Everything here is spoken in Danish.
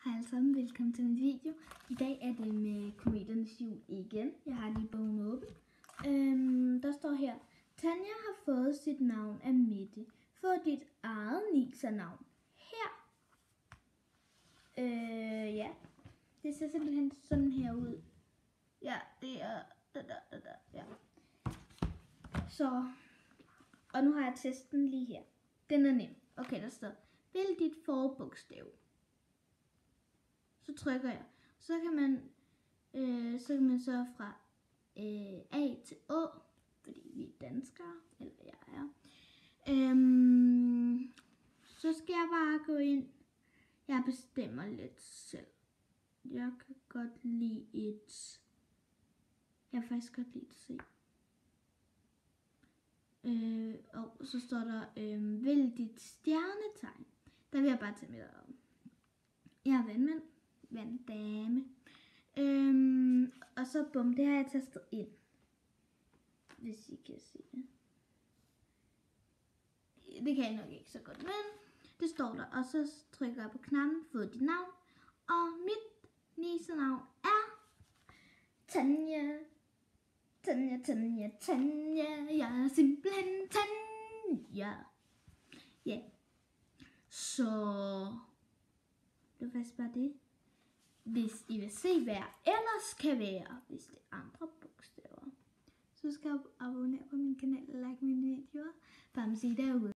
Hej alle sammen, velkommen til min video. I dag er det med Kometernes Jul igen. Jeg har lige bogen åben. Der står her: Tanja har fået sit navn af Mette. Få dit eget Nilser-navn her. Ja. Det ser simpelthen sådan her ud. Ja, det er ja. Så, og nu har jeg testen lige her. Den er nem. Okay, der står: vælg dit forbogstav. Så trykker jeg. Så kan man så fra A til Å, fordi vi er danskere, eller jeg er. Så skal jeg bare gå ind. Jeg bestemmer lidt selv. Jeg kan godt lide Jeg kan faktisk godt lide et C. Og så står der, vælg dit stjernetegn. Der vil jeg bare tage med om. Jeg er vandmand. Vanddame. Og så bum, det har jeg tastet ind. Hvis I kan se det. Det kan jeg nok ikke så godt, men det står der. Og så trykker jeg på knappen, få dit navn. Og mit nisenavn er Tanja. Tanja, Tanja, Tanja. Jeg er simpelthen Tanja. Ja. Så det var faktisk bare det. Hvis I vil se, hvad jeg ellers kan være, hvis det er andre bogstaver, så skal I abonnere på min kanal og like mine videoer. Bare se derude.